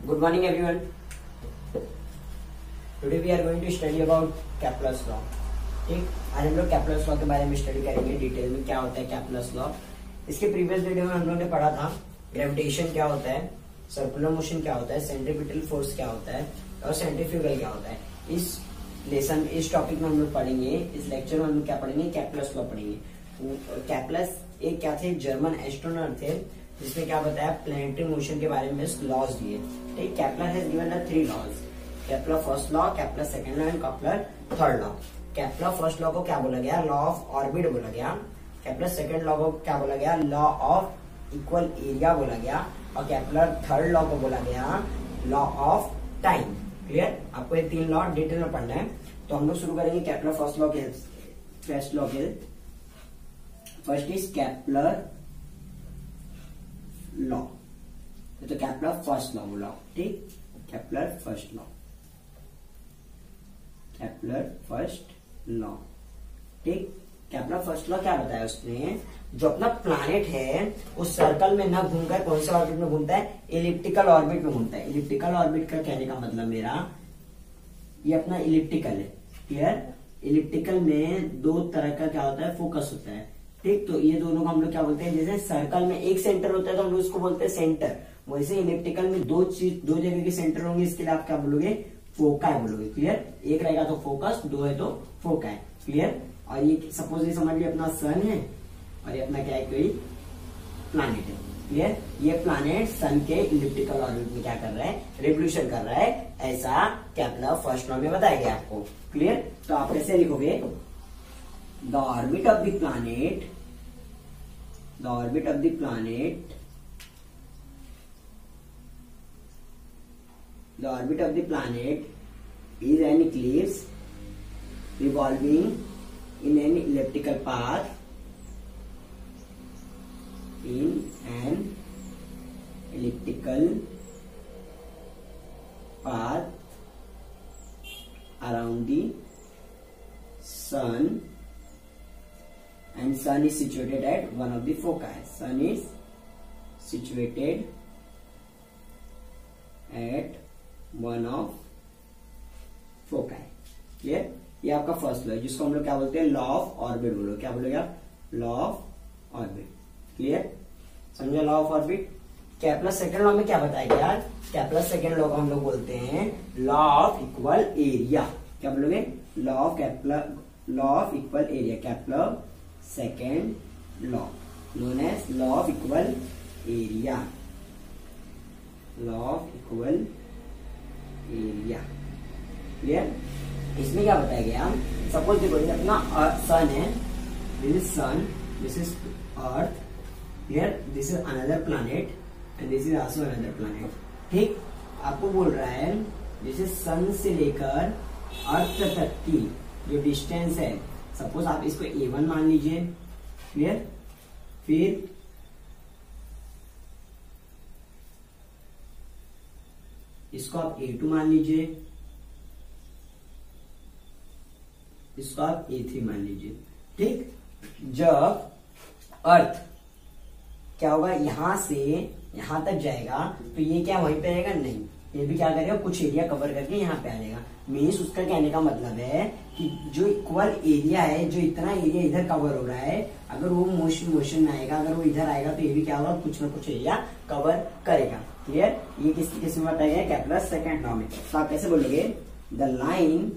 Good morning everyone. Today we are going to study about Kepler's law. ठीक, आज हम लोग Kepler's law के बारे में स्टडी करेंगे डिटेल में क्या होता है Kepler's law। इसके प्रीवियस वीडियो में हम लोगों ने पढ़ा था ग्रेविटेशन क्या होता है, सर्कुलर मोशन क्या होता है, सेंट्रीपिटल फोर्स क्या होता है और सेंट्रीफ्यूगल क्या होता है। इस लेसन इस टॉपिक में हम लोग पढ़ेंगे, इस लेक्चर में हम लोग क्या पढ़ेंगे, Kepler's law पढ़ेंगे। Kepler एक क्या थे, जर्मन एस्ट्रोनॉट थे जिसने क्या बताया, प्लैनेटरी मोशन के बारे में लॉज दिए। ठीक, Kepler has given the 3 laws, Kepler first law, Kepler second law and Kepler third law. Kepler first law को क्या बोला गया, लॉ ऑफ ऑर्बिट बोला गया। केपलर सेकंड लॉ को क्या बोला गया, लॉ ऑफ इक्वल एरिया बोला गया। और केपलर थर्ड लॉ को बोला गया लॉ ऑफ टाइम। क्लियर, आपको ये 3 लॉ डिटेल में पढ़ना है। तो हम लोग शुरू करेंगे केपलर फर्स्ट लॉ के। फर्स्ट इज केपलर लॉ, तो केपलर फर्स्ट लॉ बोला। ठीक, Kepler first law, Kepler first law. ठीक, केपलर फर्स्ट लॉ क्या बताया उसने, जो अपना प्लैनेट है उस सर्कल में न घूमकर कौन से ऑर्बिट में घूमता है, इलिप्टिकल ऑर्बिट में घूमता है। इलिप्टिकल ऑर्बिट का कहने का मतलब मेरा ये अपना इलिप्टिकल है। क्लियर, इलिप्टिकल में 2 तरह का क्या होता है, फोकस होता है। ठीक, तो ये दोनों को हम लोग क्या बोलते हैं, जैसे सर्कल में एक सेंटर होता है तो हम लोग उसको बोलते हैं सेंटर, वैसे इलिप्टिकल में 2 जगह के सेंटर होंगे, इसके लिए आप क्या बोलोगे, फोकाई बोलोगे। क्लियर, एक रहेगा तो फोकस, 2 है तो फोकाई। क्लियर, और ये सपोज ये समझ लिया अपना सन है और ये अपना क्या है, कोई प्लैनेट है। क्लियर, ये प्लैनेट सन के इलिप्टिकल ऑर्बिट में क्या कर रहा है, रिवोल्यूशन कर रहा है, ऐसा केपलर फर्स्ट लॉ में बताया गया आपको। क्लियर, तो आप कैसे लिखोगे, the orbit of the planet is an ellipse revolving in an elliptical path around the sun, and sun is situated at one of the foci. Sun is situated at one of foci. Clear, ये आपका first law है जिसको हम लोग क्या बोलते हैं, law of orbit बोलो। क्या बोलोगे आप, लॉ ऑफ ऑर्बिट। क्लियर, समझो law of orbit. Kepler second law में क्या बताया गया, केपलर सेकंड लॉ को हम लोग बोलते हैं लॉ ऑफ इक्वल एरिया। क्या बोलोगे, law of equal area, Kepler second law known as law of equal area, law of equal area. Clear, इसमें क्या बताया गया, सपोज देखो ये अपना सन है, this is sun, this is Earth. Clear, this is another planet and this is also another planet. ठीक, आपको बोल रहा है जैसे सन से लेकर अर्थ तक की जो डिस्टेंस है, सपोज आप इसको A1 मान लीजिए। क्लियर, फिर इसको आप A2 मान लीजिए, इसको आप A3 मान लीजिए। ठीक, जब अर्थ क्या होगा, यहां से यहां तक जाएगा तो ये क्या वहीं पे रहेगा, नहीं, ये भी क्या करेगा, कुछ एरिया कवर करके यहाँ पे आ जाएगा। मीन्स उसका कहने का मतलब है कि जो इक्वल एरिया है, जो इतना एरिया इधर कवर हो रहा है, अगर वो मोशन में आएगा, अगर वो इधर आएगा तो ये भी क्या होगा, कुछ ना कुछ एरिया कवर करेगा। क्लियर, ये किस में बताया गया, केपलर सेकंड लॉ में। तो आप कैसे बोलोगे, the line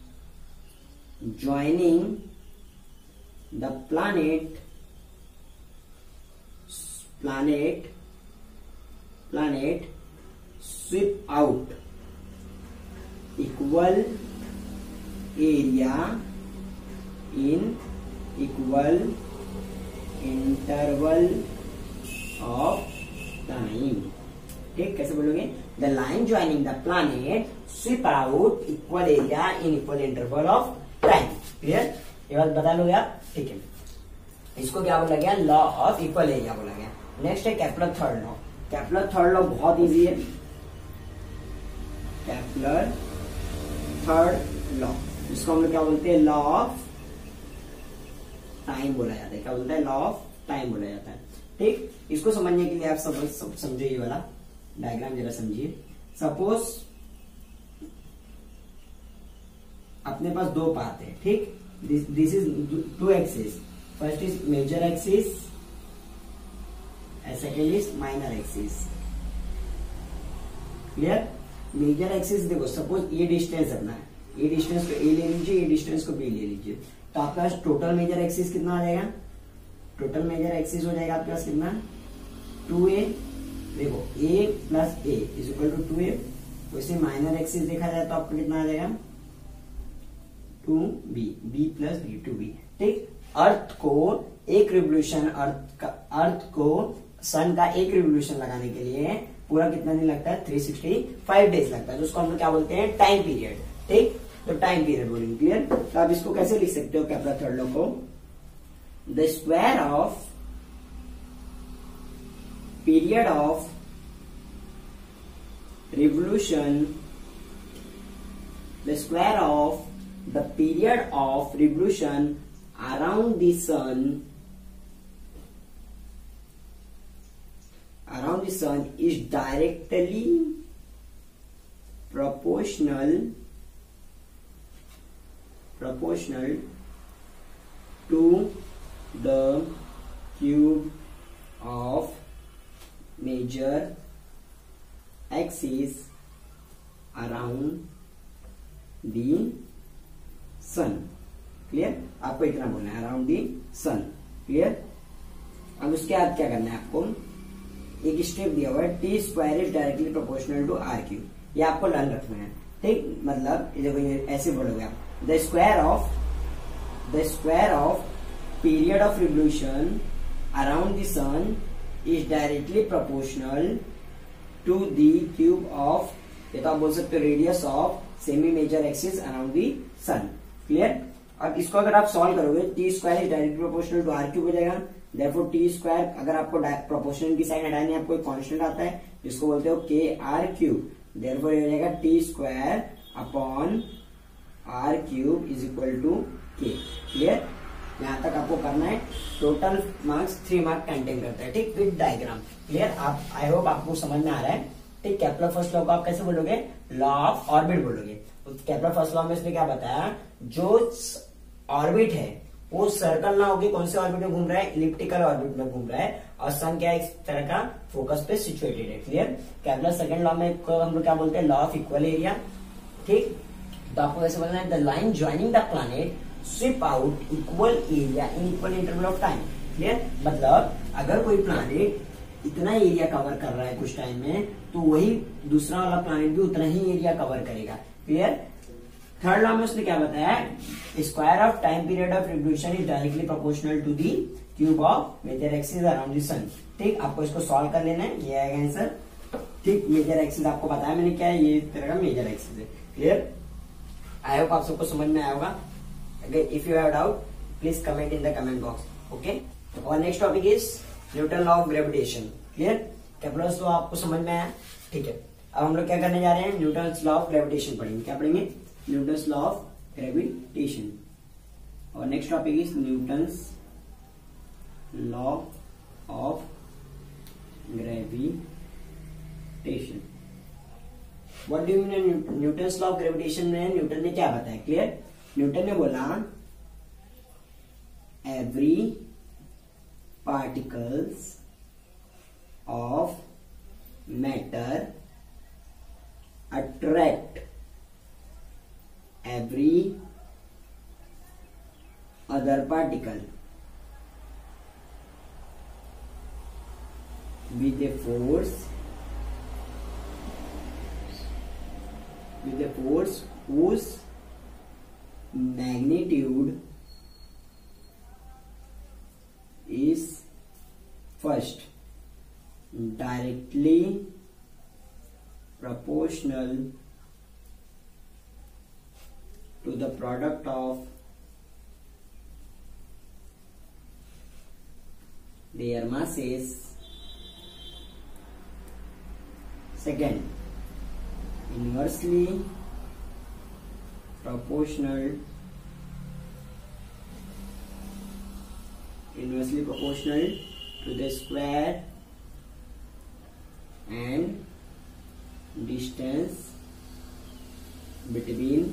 joining the planet sweep out equal area in equal interval of time। ठीक, कैसे बोलोगे, the line joining the planet sweep out equal area in equal interval of time. Clear, ये बात बता लोगे आप। ठीक है, इसको क्या बोला गया, लॉ ऑफ इक्वल एरिया बोला गया। नेक्स्ट है Kepler third law. Kepler third law बहुत इजी है। केपलर थर्ड लॉ, इसको हम लोग क्या बोलते हैं, लॉ ऑफ टाइम बोला जाता है। क्या बोलता है, लॉ ऑफ टाइम बोला जाता है। ठीक, इसको समझने के लिए आप सब समझो, ये वाला डायग्राम जरा समझिए। सपोज अपने पास दो पाथ है, ठीक, this is two axis, first is major axis and second is minor axis. Clear? Major axis देखो, सपोज ये डिस्टेंस अपना है, ये डिस्टेंस को ए ले लीजिए, ये डिस्टेंस को बी ले लीजिए, तो आपका टोटल मेजर एक्सिस कितना आ जाएगा? टोटल मेजर एक्सिस हो जाएगा आपके पास कितना? 2a। देखो a plus a is equal to 2a। वैसे माइनर एक्सिस देखा जाए तो आपको कितना आ जाएगा? 2b, b plus b, 2b। ठीक, अर्थ को एक रिवोल्यूशन, अर्थ को सन का एक रिवोल्यूशन लगाने के लिए पूरा कितना दिन लगता है? 365 डेज लगता है, तो उसको हम लोग क्या बोलते हैं? Time period. ठीक, तो टाइम पीरियड बोलेंगे। क्लियर? तो आप इसको कैसे लिख सकते हो केपलर थर्ड लॉ को? The square of period of revolution, the square of the period of revolution around the sun is directly proportional to the cube of major axis around the sun। Clear? आपको इतना बोलना है, around the sun. Clear? अब उसके बाद क्या करना है आपको? एक स्टेप दिया हुआ है, T square is directly proportional to R cube, ये आपको लर्न रखना है। ठीक, मतलब देखो ये ऐसे बोलोगे आप, the square of period of revolution around the sun is directly proportional to the cube of, ये तो आप बोल सकते हो radius of semi major axis around the sun. Clear? अब इसको अगर आप सॉल्व करोगे, T square is directly proportional to R cube हो जाएगा। देयरफॉर टी स्क्वायर, अगर आपको प्रोपोर्शनल की साइड हटानी है, आपको एक कांस्टेंट आता है जिसको बोलते हो के आर क्यूब। देयरफॉर ये हो जाएगा T square upon R cube is equal to K. Clear? यहां तक आपको करना है। टोटल मार्क्स 3 मार्क कंटेन करता है। ठीक, विद डायग्राम। क्लियर? आप, आई होप आपको समझ में आ रहा है। ठीक, केपलर फर्स्ट लॉ को आप कैसे बोलोगे? लॉ ऑफ ऑर्बिट बोलोगे। तो केपलर फर्स्ट लॉ में इसने क्या बताया? जो ऑर्बिट है वो सर्कल ना होगी, कौन से ऑर्बिट में घूम रहा है? इलिप्टिकल ऑर्बिट में घूम रहा है, और सन क्या इस तरह का फोकस पे सिचुएटेड है। क्लियर? केपलर सेकंड लॉ में हम लोग क्या बोलते हैं? Law of equal area. ठीक, तो आपको ऐसे बोलना है, the line joining the planet sweep out equal area in equal interval of time. Clear? मतलब अगर कोई प्लैनेट इतना एरिया कवर कर रहा है कुछ टाइम में, तो वही दूसरा वाला प्लैनेट भी उतना ही एरिया कवर करेगा। क्लियर? थर्ड लॉ में उसने क्या बताया? Square of time period of revolution is directly proportional to the cube of major axis around the sun. ठीक, आपको इसको सॉल्व कर लेना है, ये आएगा आंसर। ठीक, मेजर एक्सिस आपको बताया मैंने क्या है, ये तरह का मेजर एक्सिस है। क्लियर? आई होप आप सबको समझ में आया होगा। If you have doubt please comment in the comment box. Okay, और next topic is Newton law of gravitation. Clear? Kepler's law आपको समझ में आया। ठीक है, अब हम लोग क्या करने जा रहे हैं? न्यूटन्स लॉ ऑफ ग्रेविटेशन पढ़ेंगे। क्या पढ़ेंगे? Newton's law of gravitation. और next topic is Newton's law of gravitation. What do you mean Newton's law of gravitation में? न्यूटन ने क्या बताया? क्लियर? न्यूटन ने बोला every particles of matter attract every other particle with a force whose magnitude is first directly proportional to the product of their masses. Second, inversely proportional to the square and distance between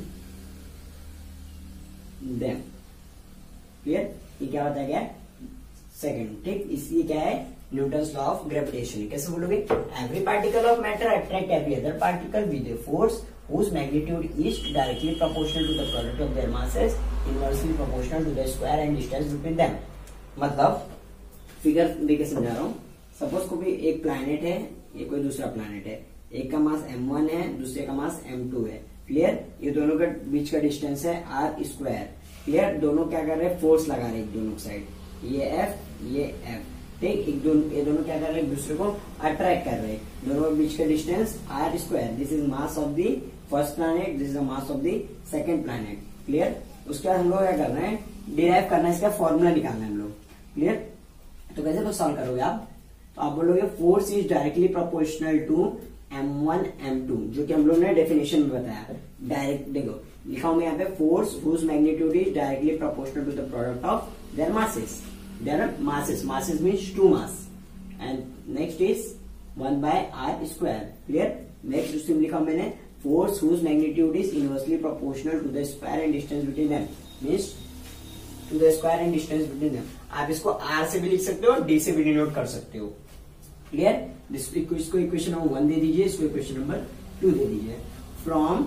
them. Clear, ये क्या बताया गया second. ठीक, इसलिए क्या है Newton's law of gravitation. कैसे बोलोगे, every particle of matter attract every other particle with a force whose magnitude is directly proportional to the product of their masses, inversely proportional to the square and distance between them। मतलब figure देके समझा रहा हूँ। Suppose को भी एक planet है, ये कोई दूसरा प्लैनेट है, एक का मास m1 है, दूसरे का मास m2 है। क्लियर, ये दोनों के बीच का डिस्टेंस है r स्क्वायर। क्लियर, दोनों क्या कर रहे हैं, फोर्स लगा रहे हैं दोनों साइड, ये F ये F। ठीक, ये दोनों क्या कर रहे हैं, एक दूसरे को अट्रैक्ट कर रहे हैं। दोनों के बीच का distance r square. This is mass of the first planet, this is the mass of the second planet. Clear, उसके बाद हम लोग क्या कर रहे हैं, डिराइव करना है, इसका फॉर्मूला निकालना है हम लोग। क्लियर, तो कैसे तो सॉल्व करोगे आप, तो आप बोलोगे force is directly proportional to m1 m2, जो कि हम लोग ने डेफिनेशन में बताया। डायरेक्ट देखो लिखा हूं मैं यहाँ पे, force whose magnitude is directly proportional to the product of their masses. Their masses, masses means two mass, and next is 1/r square. Clear, next दूसरी में लिखा मैंने, force whose magnitude is inversely proportional to the square and distance between them, means to the square and distance between them. आप इसको r से भी लिख सकते हो, d से भी डिनोट कर सकते हो। क्लियर, इसको इक्वेशन नंबर 1 दे दीजिए, इसको इक्वेशन नंबर 2 दे दीजिए। From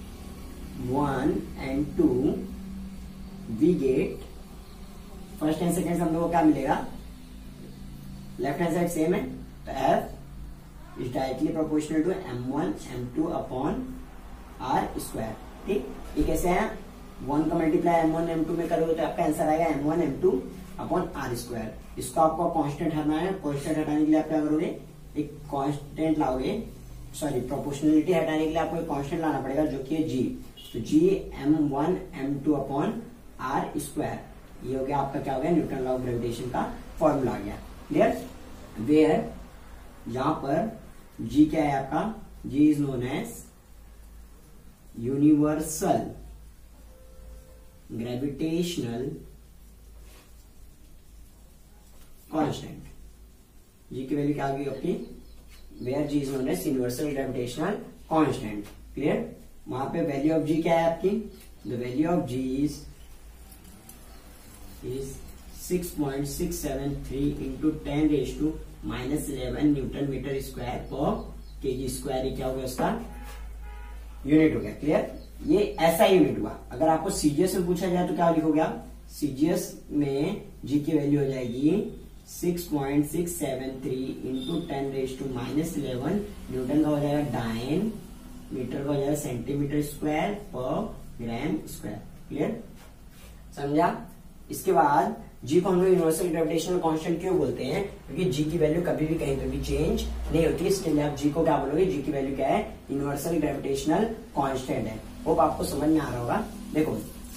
1 and 2 we get, first and second हम लोग को क्या मिलेगा, लेफ्ट हैंड साइड सेम है, तो F is directly proportional to m1 m2 upon r square. ठीक, ये कैसे है, 1 का मल्टीप्लाई m1 m2 में करोगे तो आपका आंसर आएगा m1 m2 upon r square. इसको आपको कांस्टेंट हटाना है, कांस्टेंट हटाने के लिए आप क्या करोगे, एक कांस्टेंट लाओगे, सॉरी प्रोपोर्शनलिटी हटाने के लिए आपको एक कांस्टेंट लाना पड़ेगा जो कि है g। तो g m1 m2 upon r square, ये हो गया आपका क्या हो गया, न्यूटन लॉ ऑफ ग्रेविटेशन का फॉर्मूला आ गया। क्लियर, वेयर जहां पर g क्या है आपका, g is known as universal gravitational constant. G की वैल्यू क्या आ गई आपकी, where G is known as universal gravitational constant. Clear, वहां पे वैल्यू ऑफ जी क्या है आपकी, the value of G is 6.673 into 10⁻⁻11 newton metre square per KG square. ये क्या हो गया, उसका यूनिट हो गया। क्लियर, ये ऐसा यूनिट हुआ। अगर आपको सीजीएस में पूछा जाए तो क्या लिखोगे आप, सीजीएस में जी की वैल्यू हो जाएगी 6.673 इंटू 10⁻11 न्यूटन का हो जाएगा डायन, मीटर का हो जाएगा सेंटीमीटर स्क्वायर पर ग्राम स्क्वायर। क्लियर, समझा। इसके बाद जी को हम लोग यूनिवर्सल ग्रेविटेशनल कांस्टेंट क्यों बोलते हैं, क्योंकि जी की वैल्यू कभी भी कहीं पे भी चेंज नहीं होती। इसके लिए आप जी को क्या बोलोगे, जी की वैल्यू क्या है, यूनिवर्सल ग्रेविटेशनल कांस्टेंट है। होप आपको समझ में आ रहा होगा। देखो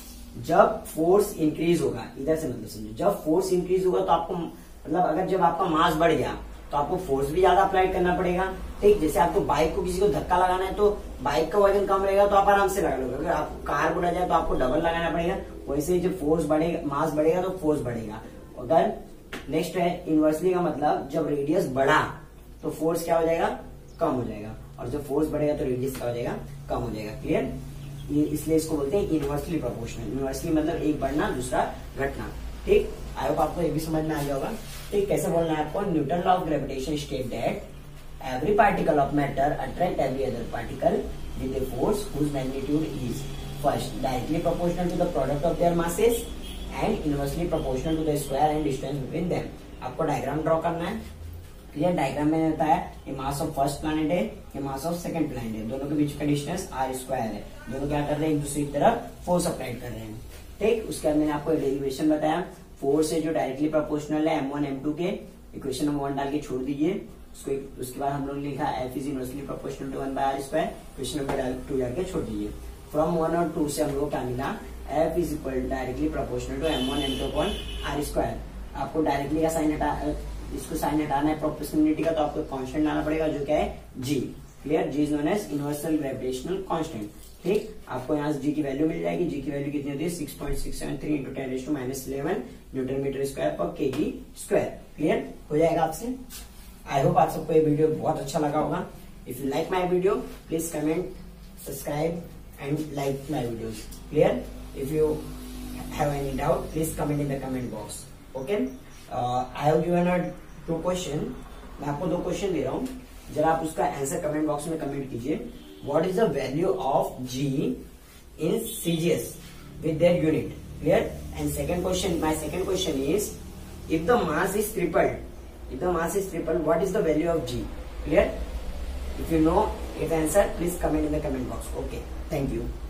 जब फोर्स इंक्रीज होगा, इधर से मतलब समझो, जब फोर्स इंक्रीज होगा तो आपको मतलब अगर जब आपका मास बढ़ गया तो आपको फोर्स भी ज्यादा अप्लाई करना पड़ेगा। ठीक, जैसे आपको बाइक को किसी को धक्का लगाना है तो बाइक का वजन कम रहेगा तो आप आराम से लगा लोगे। अगर आपको कार बढ़ा जाए तो आपको डबल लगाना पड़ेगा। वैसे जब फोर्स बढ़ेगा, मास बढ़ेगा तो फोर्स बढ़ेगा। अगर नेक्स्ट है इनवर्सली का मतलब जब रेडियस बढ़ा तो फोर्स क्या हो जाएगा, कम हो जाएगा, और जब फोर्स बढ़ेगा तो रेडियस क्या हो जाएगा, कम हो जाएगा। क्लियर, इसलिए इसको बोलते हैं इनवर्सली प्रोपोर्शनल। इनवर्सली मतलब एक बढ़ना दूसरा घटना। ठीक, आई होप आपको ये भी समझ में आ गया होगा। ठीक, कैसे बोलना है आपको, Newton law of gravitation state that every particle of matter attract every other particle with a force whose magnitude is first directly proportional to the product of their masses and inversely proportional to the square and distance between them। आपको diagram draw करना है। Clear, diagram में बताया ये mass of first planet है, ये mass of second planet है, दोनों के बीच का डिस्टेंस r स्क्वायर है। दोनों क्या कर रहे हैं, एक दूसरे की तरफ फोर्स अप्लाई कर रहे हैं। ठीक, उसके बाद मैंने आपको डेरिवेशन बताया, फोर्स है जो डायरेक्टली प्रोपोर्शनल है m1 m2 के, इक्वेशन नंबर 1 डाल के छोड़ दीजिए उसको। उसके बाद हम लोग ने लिखा F is inversely proportional to 1/r square, question number 2 डाल के छोड़ दीजिए। फ्रॉम 1 और 2 से हम लोग क्या मिला, F is equal directly proportional to m1 m2 upon r square. आपको डायरेक्टली का साइन हटा, इसको साइन हटाना है प्रोपोर्शनलिटी का, तो आपको कांस्टेंट लाना पड़ेगा जो क्या है g। Clear, g is known as universal gravitational constant. ठीक, आपको यहाँ जी की वैल्यू मिल जाएगी। जी की वैल्यू कितनी होती है, 6.673 into 10⁻11 newton metre square per KG square. Clear हो जाएगा आपसे। आई होप आप सबको ये वीडियो बहुत अच्छा लगा होगा। If you like my video, please comment, subscribe and like my videos. Clear? If you have any doubt, please comment in the comment box. Okay? I have given a 2 question. मैं आपको 2 question दे रहा हूँ, जरा आप उसका answer comment box में comment कीजिए. What is the value of G in CGS with their unit? Clear? And second question, my second question is, if the mass is tripled, what is the value of G? Clear? If you know, if answer, please comment in the comment box. Okay, thank you.